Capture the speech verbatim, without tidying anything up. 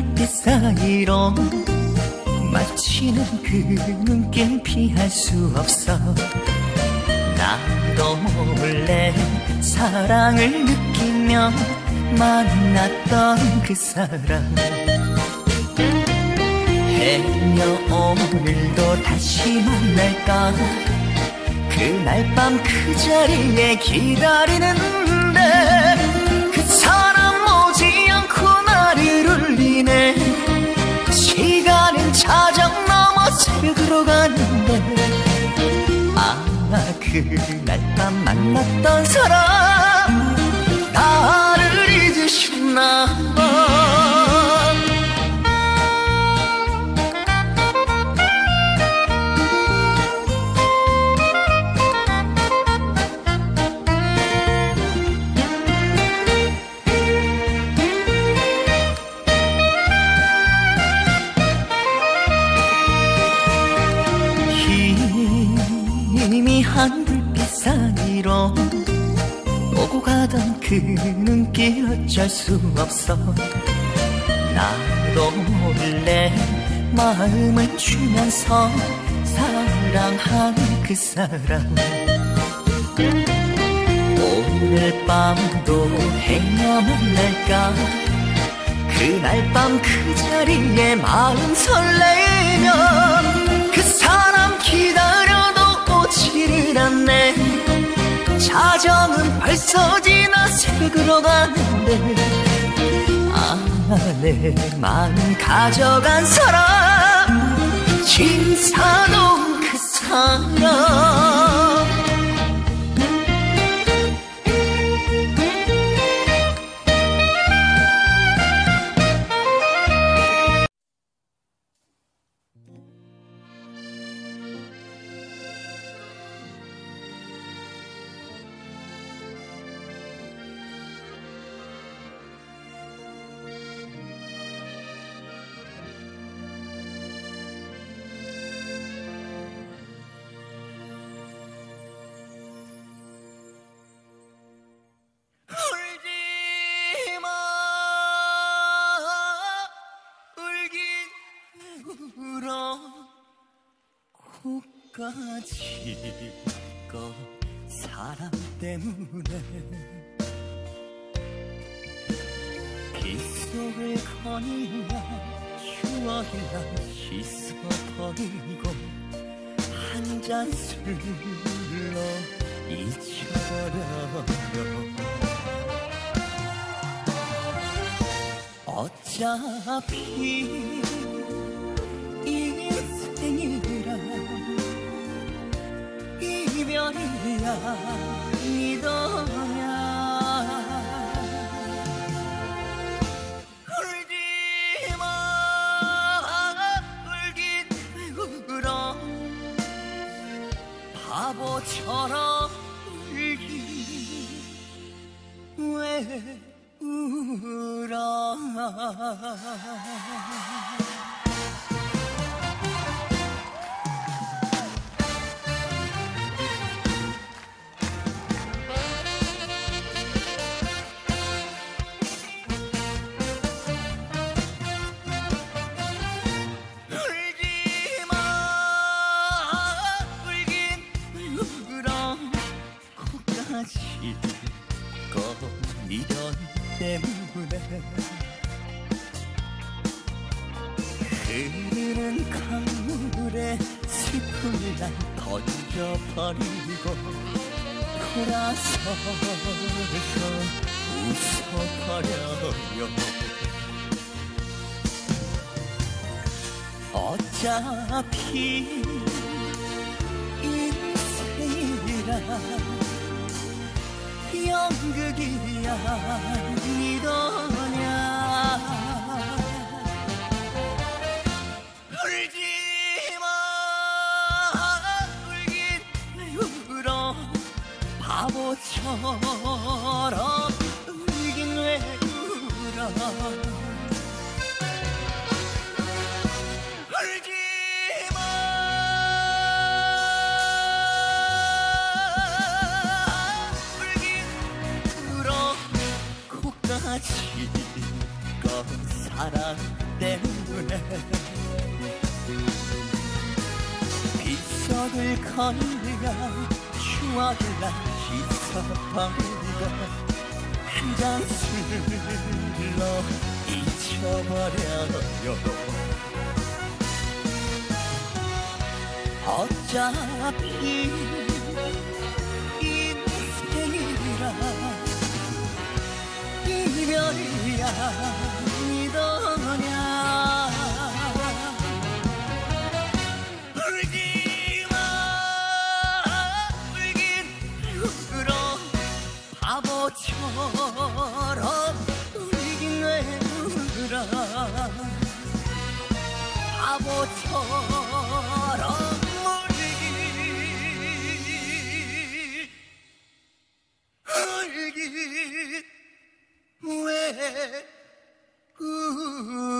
불빛 사이로 마치는 그 눈길 피할 수 없어. 나도 몰래 사랑을 느끼며 만났던 그 사람, 해녀 오늘도 다시 만날까. 그날 밤 그 자리에 기다리는데 그 사람 오지 않고 나를 울리네. 시간은 자정 넘어 새벽으로 가는데 아, 그날 밤 만났던 사람 나를 잊으셨나 봐. 희미한 불빛 사이로 오고 가던 그 눈길 어쩔 수 없어. 나도 몰래 마음을 주면서 사랑한 그 사람, 오늘 밤도 해녀 만날까. 그날 밤 그 자리에 마음 설레며 그 사람 기다려도 오지를 않네. 자정은 벌써 지나 새벽으로 가는데 아, 내 마음 가져간 사람 진사동 그 사람. 코까지 꺼 사람 때문에 빗속을 거닐며 추억이나 씻어버리고 한 잔 술로 잊혀버려요. 어차피 인생이라 이별이야 믿어야. 울지마 울긴 울어 바보처럼 울긴 왜 울어. 미련 때문에 흐르는 강물에 슬픔을 난 던져버리고 돌아서서 웃어버려요. 어차피 인생이라 연극이야 믿어냐. 울지마 울긴 울어 바보처럼 울긴 왜 울어. 지껏 사랑 건네야 추억을 난 씻어버리고 한 잔 술로 잊혀버려요. 어차피 인생이라 이별이야 믿어냐. 울지마 울긴 울어 바보처럼 울긴 왜 울어 바보처럼 울긴 왜 울어.